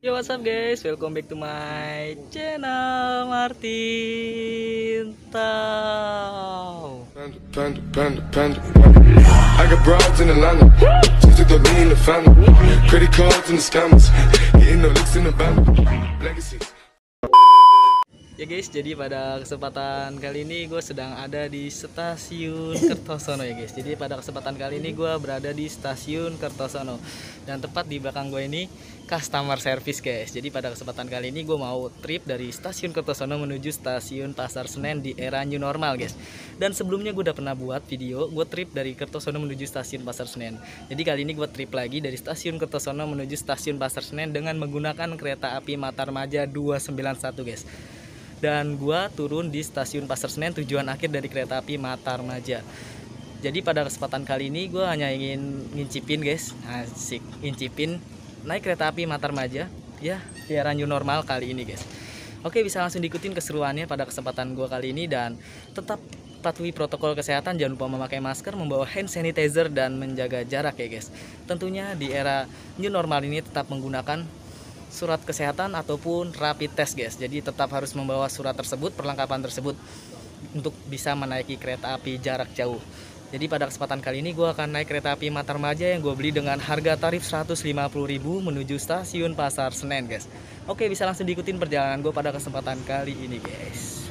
Yo, what's up guys, welcome back to my channel Martin Tau. Panda. I got broads in Atlanta, just to throw me in the family. Credit cards and the scammers, getting no licks in the band. Legacies. Ya guys, jadi pada kesempatan kali ini gue sedang ada di stasiun Kertosono ya guys. Jadi pada kesempatan kali ini gue berada di stasiun Kertosono. Dan tepat di belakang gue ini customer service guys. Jadi pada kesempatan kali ini gue mau trip dari stasiun Kertosono menuju stasiun Pasar Senen di era new normal guys. Dan sebelumnya gue udah pernah buat video gue trip dari Kertosono menuju stasiun Pasar Senen. Jadi kali ini gue trip lagi dari stasiun Kertosono menuju stasiun Pasar Senen dengan menggunakan kereta api Matarmaja 291 guys. Dan gua turun di stasiun Pasar Senen, tujuan akhir dari kereta api Matarmaja. Jadi pada kesempatan kali ini gua hanya ingin ngincipin guys, asik ngincipin naik kereta api Matarmaja ya di era new normal kali ini guys. Oke, bisa langsung diikutin keseruannya pada kesempatan gua kali ini, dan tetap patuhi protokol kesehatan, jangan lupa memakai masker, membawa hand sanitizer, dan menjaga jarak ya guys. Tentunya di era new normal ini tetap menggunakan surat kesehatan ataupun rapid test guys. Jadi tetap harus membawa surat tersebut, perlengkapan tersebut untuk bisa menaiki kereta api jarak jauh. Jadi pada kesempatan kali ini gue akan naik kereta api Matarmaja yang gue beli dengan harga tarif 150.000 menuju stasiun Pasar Senen guys. Oke, bisa langsung diikutin perjalanan gue pada kesempatan kali ini guys.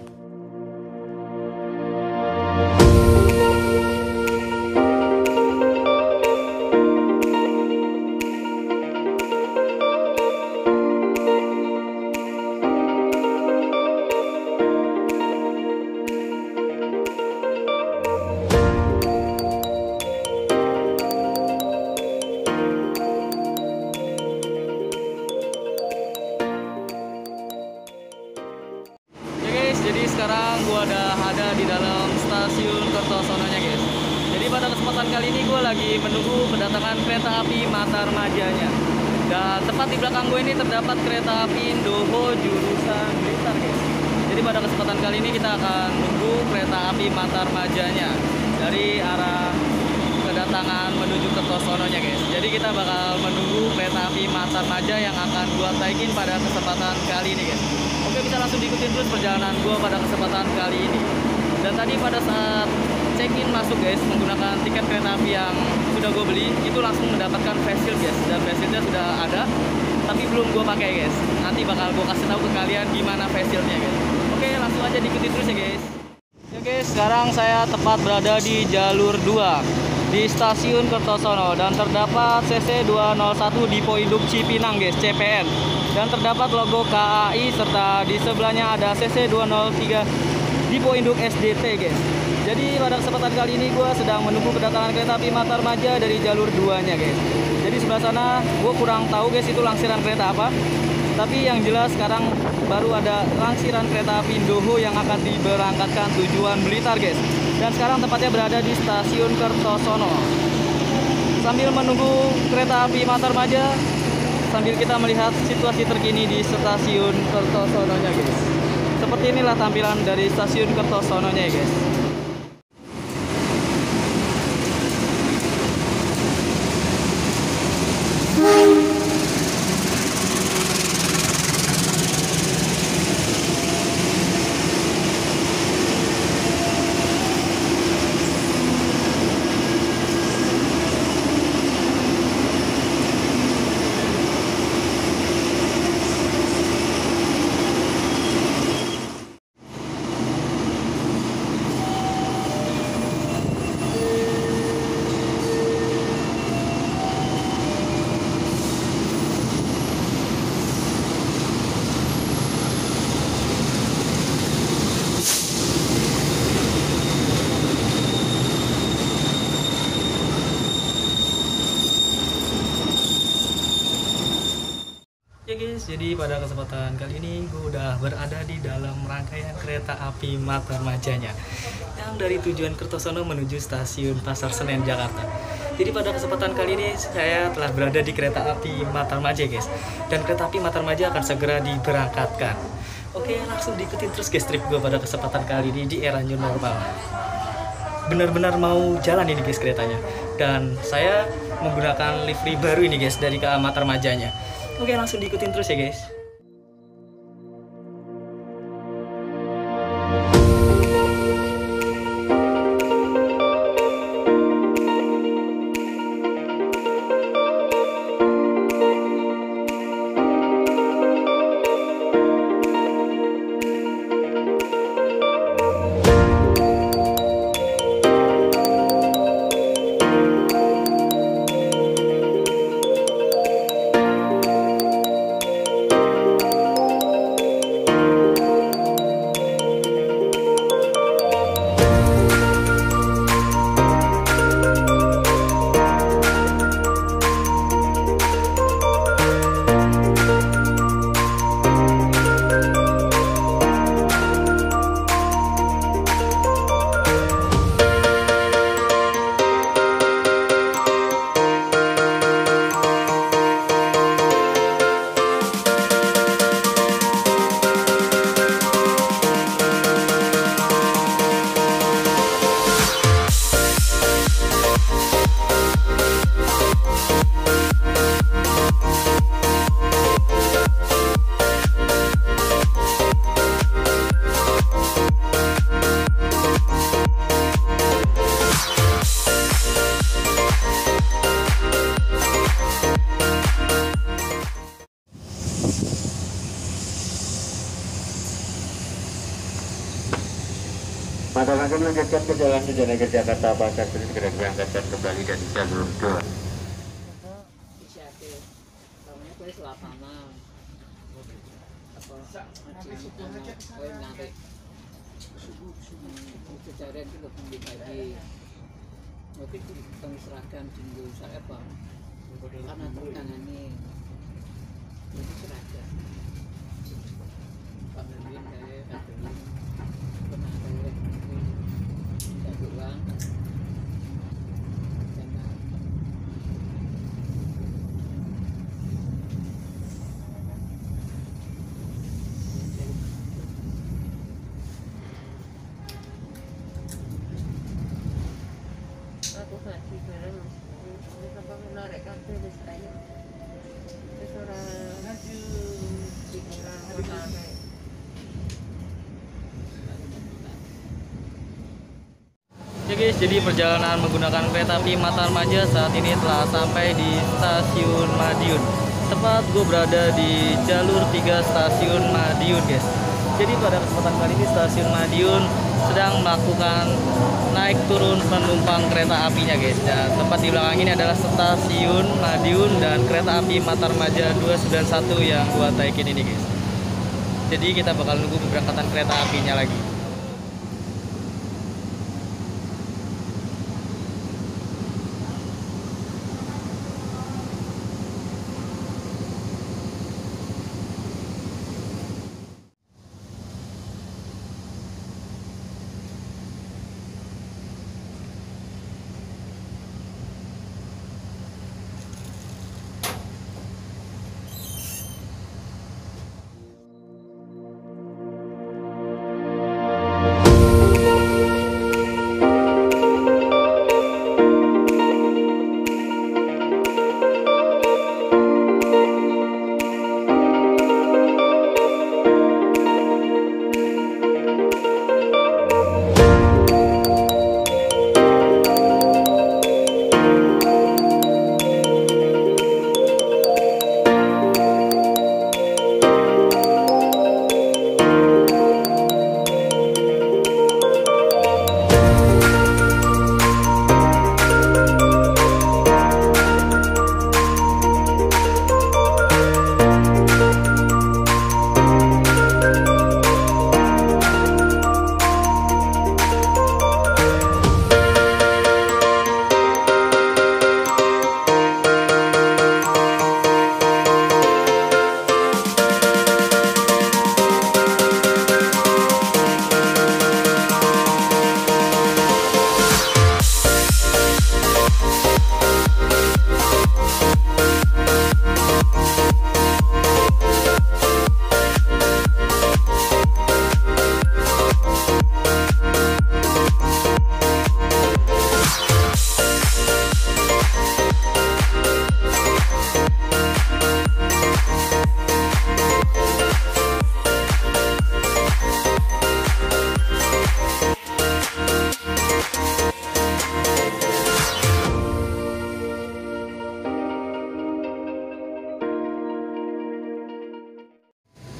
Jadi sekarang gua udah ada di dalam stasiun Kertosononya guys. Jadi pada kesempatan kali ini gua lagi menunggu kedatangan kereta api Matarmajanya. Dan tepat di belakang gue ini terdapat kereta api Indoho jurusan Blitar guys. Jadi pada kesempatan kali ini kita akan menunggu kereta api Matarmajanya dari arah kedatangan menuju Kertosononya guys. Jadi kita bakal menunggu kereta api Matarmaja yang akan gua taikin pada kesempatan kali ini guys. Oke, bisa langsung diikutin terus perjalanan gue pada kesempatan kali ini. Dan tadi pada saat check-in masuk guys, menggunakan tiket kereta api yang sudah gue beli, itu langsung mendapatkan face shield guys. Dan face shieldnya sudah ada, tapi belum gue pakai guys. Nanti bakal gue kasih tahu ke kalian gimana face shieldnya guys. Oke, langsung aja diikutin terus ya guys. Ya guys, sekarang saya tepat berada di jalur 2 di stasiun Kertosono, dan terdapat CC 201 Dipo Induk Cipinang guys, CPN. Dan terdapat logo KAI, serta di sebelahnya ada CC 203 Dipo Induk SDT guys. Jadi pada kesempatan kali ini gue sedang menunggu kedatangan kereta api Matarmaja dari jalur 2-nya guys. Jadi sebelah sana gue kurang tahu guys itu langsiran kereta apa, tapi yang jelas sekarang baru ada langsiran kereta api Indoho yang akan diberangkatkan tujuan Blitar guys. Dan sekarang tempatnya berada di stasiun Kertosono. Sambil menunggu kereta api Matarmaja, sambil kita melihat situasi terkini di stasiun Kertosononya guys. Seperti inilah tampilan dari stasiun Kertosononya guys. Ya guys, jadi pada kesempatan kali ini gue udah berada di dalam rangkaian kereta api Matarmajanya yang dari tujuan Kertosono menuju stasiun Pasar Senen, Jakarta. Jadi pada kesempatan kali ini saya telah berada di kereta api Matarmaja guys. Dan kereta api Matarmaja akan segera diberangkatkan. Oke, langsung diikutin terus guys trip gue pada kesempatan kali ini di era new normal. Benar-benar mau jalan ini guys keretanya. Dan saya menggunakan livery baru ini guys dari KA Matarmajanya. Oke, langsung diikutin terus ya guys. Masyarakat melanjutkan perjalanan tujuan ke Jakarta Pasar Senen segera diberangkatkan kembali dari jalur 2. Inisiatif, namanya tulis lapangan. Apa? Oh narik. Kejadian itu lebih lagi. Mungkin kita seragam tinggal saya apa? Karena tangani itu seragam. Pemimpin saya Katolik pernah saya tidak ulang. Aku ngaji bareng bisa pakai narik kabel wis ayo wis ora maju pikiran otak. Ya guys, jadi perjalanan menggunakan kereta api Matarmaja saat ini telah sampai di stasiun Madiun. Tepat gue berada di jalur 3 stasiun Madiun guys. Jadi pada kesempatan kali ini stasiun Madiun sedang melakukan naik turun penumpang kereta apinya guys. Dan tempat di belakang ini adalah stasiun Madiun dan kereta api Matarmaja 291 yang gua taikin ini guys. Jadi kita bakal nunggu keberangkatan kereta apinya lagi.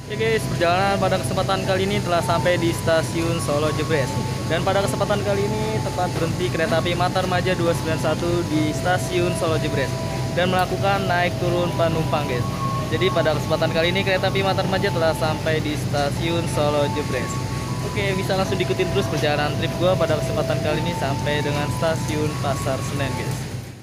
Ya guys, perjalanan pada kesempatan kali ini telah sampai di stasiun Solo Jebres. Dan pada kesempatan kali ini tepat berhenti kereta api Matarmaja 291 di stasiun Solo Jebres dan melakukan naik turun penumpang guys. Jadi pada kesempatan kali ini kereta api Matarmaja telah sampai di stasiun Solo Jebres. Oke, bisa langsung diikutin terus perjalanan trip gua pada kesempatan kali ini sampai dengan stasiun Pasar Senen guys.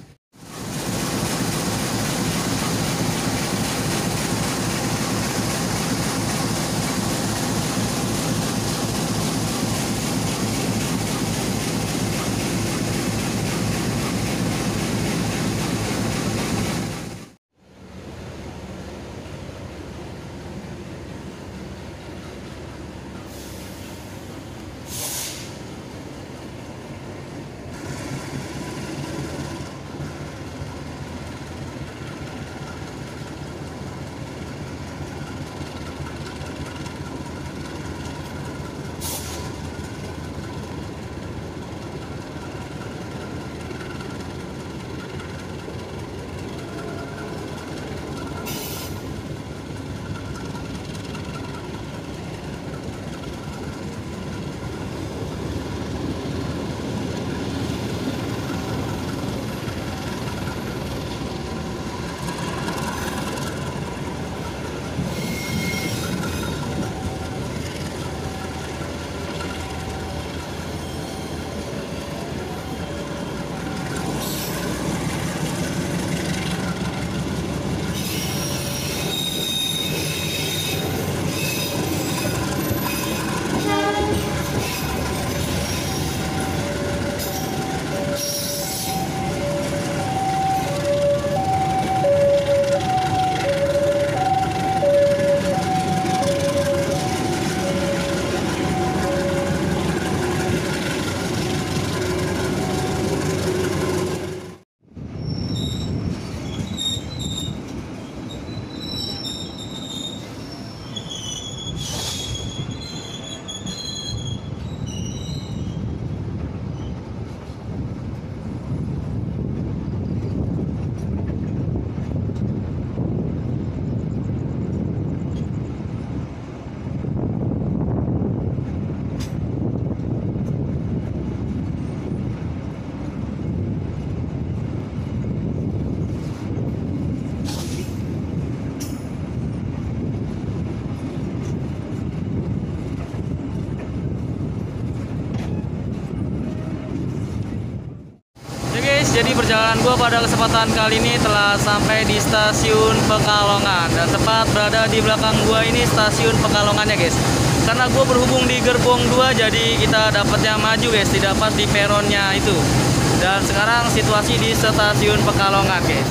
Jadi perjalanan gue pada kesempatan kali ini telah sampai di stasiun Pekalongan dan tepat berada di belakang gue ini stasiun Pekalongannya guys. Karena gue berhubung di gerbong 2 jadi kita dapatnya maju guys, tidak pas di peronnya itu. Dan sekarang situasi di stasiun Pekalongan guys.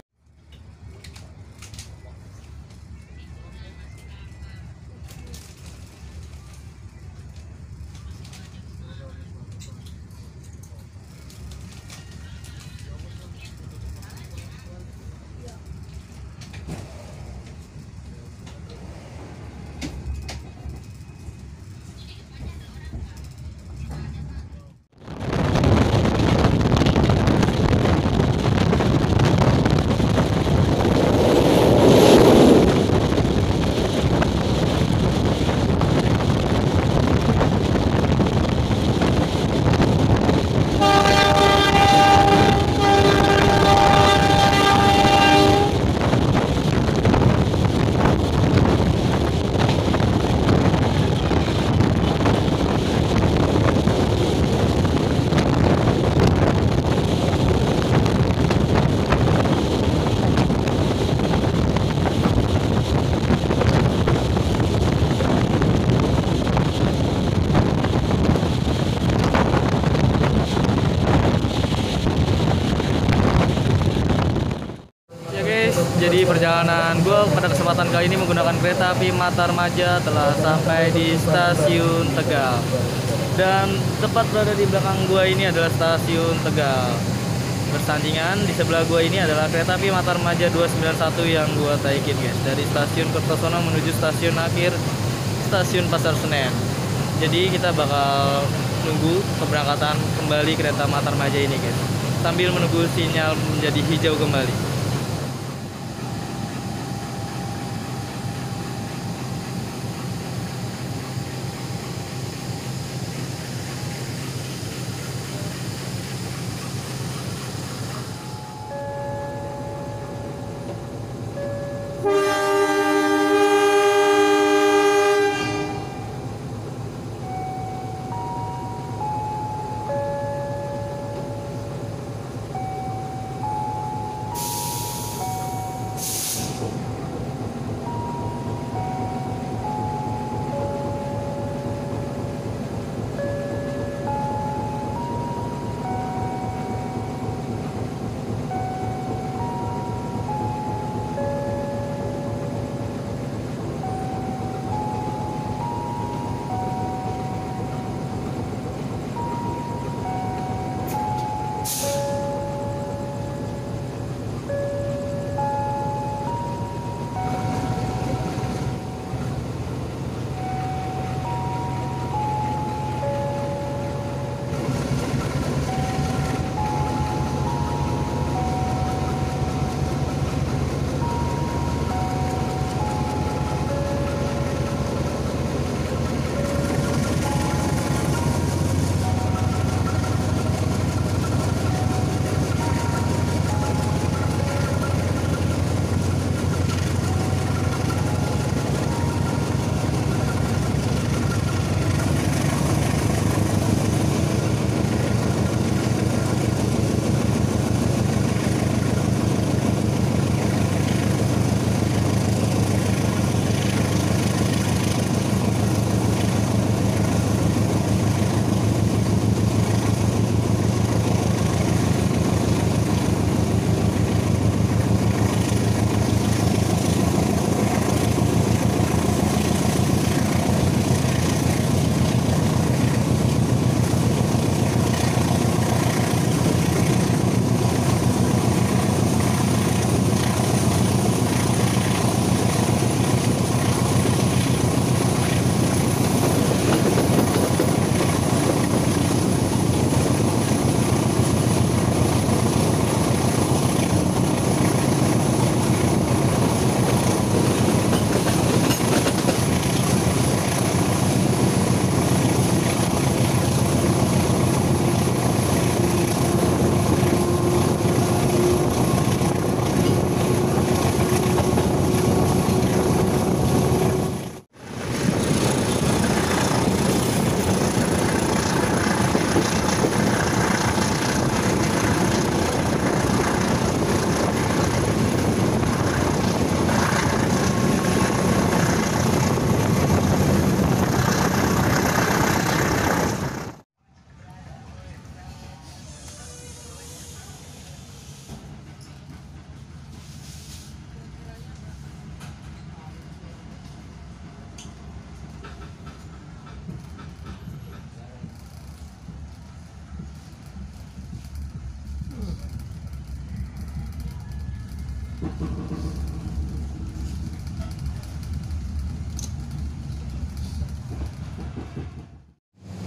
Jadi perjalanan gue pada kesempatan kali ini menggunakan kereta api Matarmaja telah sampai di stasiun Tegal. Dan tepat berada di belakang gue ini adalah stasiun Tegal. Bersandingan di sebelah gue ini adalah kereta api Matarmaja 291 yang gue taikin guys. Dari stasiun Kertosono menuju stasiun akhir stasiun Pasar Senen. Jadi kita bakal nunggu keberangkatan kembali kereta Matarmaja ini guys. Sambil menunggu sinyal menjadi hijau kembali.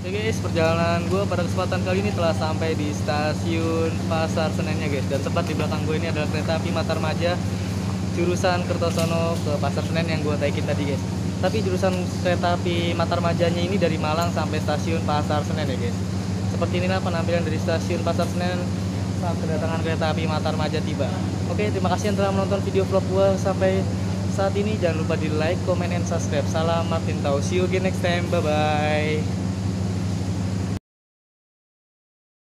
Oke guys, perjalanan gue pada kesempatan kali ini telah sampai di stasiun Pasar Senennya guys. Dan tepat di belakang gue ini adalah kereta api Matarmaja jurusan Kertosono ke Pasar Senen yang gue taikin tadi guys. Tapi jurusan kereta api Matarmajanya ini dari Malang sampai stasiun Pasar Senen ya guys. Seperti inilah penampilan dari stasiun Pasar Senen saat kedatangan kereta api Matarmaja tiba. Oke, terima kasih yang telah menonton video vlog gue sampai saat ini. Jangan lupa di like, comment, and subscribe. Salam Martin Tau. See you again next time. Bye bye.